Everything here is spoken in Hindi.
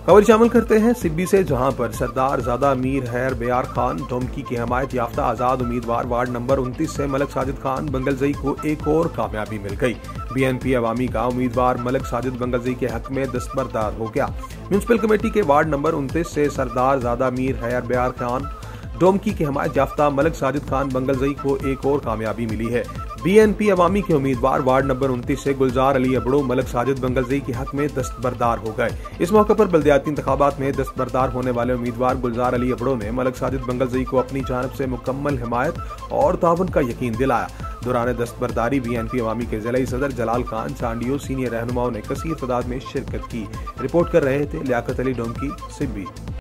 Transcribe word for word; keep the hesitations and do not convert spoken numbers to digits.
खबर शामिल करते हैं सिब्बी से, जहां पर सरदार ज़ादा मीर हैर बयार खान डोमकी की हमायत याफ्ता आज़ाद उम्मीदवार वार्ड नंबर उनतीस से मलिक साजिद खान बंगलजई को एक और कामयाबी मिल गई। बीएनपी अवामी का उम्मीदवार मलिक साजिद बंगलजई के हक में दस्तबरदार हो गया। म्यूनसिपल कमेटी के वार्ड नंबर उनतीस से सरदार ज़ादा मीर हैर बयार खान डोमकी के हमायत याफ्ता मलिक साजिद खान बंगलजई को एक और कामयाबी मिली है। बीएनपी अवामी के उम्मीदवार वार्ड नंबर उनतीस से गुलजार अली अबड़ो मलिक साजिद बंगलजई के हक में दस्तबरदार हो गए। इस मौके पर बल्दियाती इंतखाबात में दस्तबरदार होने वाले उम्मीदवार गुलजार अली अबड़ो ने मलिक साजिद बंगलजई को अपनी जानब से मुकम्मल हिमायत और ताउन का यकीन दिलाया। दौरान दस्तबरदारी बीएनपी अवामी के जिला सदर जलाल खान चांडियो सीनियर रहनुमाओं ने कसीर तादाद में शिरकत की। रिपोर्ट कर रहे थे लियाकत अली डोमकी, सिब्बी।